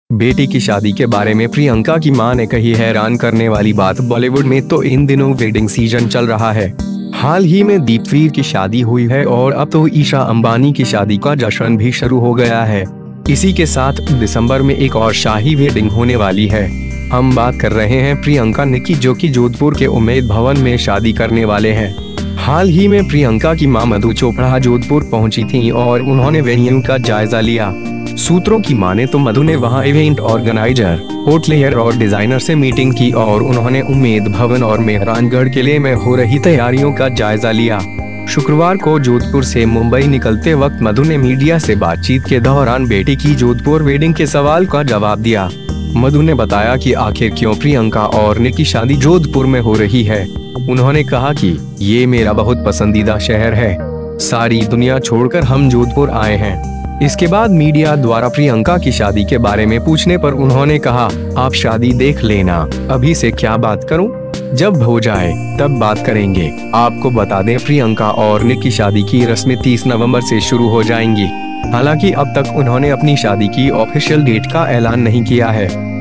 बेटी की शादी के बारे में प्रियंका की मां ने कही हैरान करने वाली बात। बॉलीवुड में तो इन दिनों वेडिंग सीजन चल रहा है। हाल ही में दीपवीर की शादी हुई है और अब तो ईशा अंबानी की शादी का जश्न भी शुरू हो गया है। इसी के साथ दिसंबर में एक और शाही वेडिंग होने वाली है। हम बात कर रहे हैं प्रियंका निकी, जो कि जोधपुर के उम्मेद भवन में शादी करने वाले हैं। हाल ही में प्रियंका की मां मधु चोपड़ा जोधपुर पहुंची थीं और उन्होंने वेन्यू का जायजा लिया। सूत्रों की माने तो मधु ने वहां इवेंट ऑर्गेनाइजर, होटलियर और डिजाइनर से मीटिंग की और उन्होंने उम्मेद भवन और मेहरानगढ़ किले में हो रही तैयारियों का जायजा लिया। शुक्रवार को जोधपुर से मुंबई निकलते वक्त मधु ने मीडिया से बातचीत के दौरान बेटी की जोधपुर वेडिंग के सवाल का जवाब दिया। मधु ने बताया कि आखिर क्यों प्रियंका और निक की शादी जोधपुर में हो रही है। उन्होंने कहा कि ये मेरा बहुत पसंदीदा शहर है, सारी दुनिया छोड़कर हम जोधपुर आए हैं। इसके बाद मीडिया द्वारा प्रियंका की शादी के बारे में पूछने पर उन्होंने कहा, आप शादी देख लेना, अभी से क्या बात करूं? जब हो जाए तब बात करेंगे। आपको बता दें, प्रियंका और निक की शादी की रस्में 30 नवंबर से शुरू हो जाएंगी। हालांकि अब तक उन्होंने अपनी शादी की ऑफिशियल डेट का ऐलान नहीं किया है।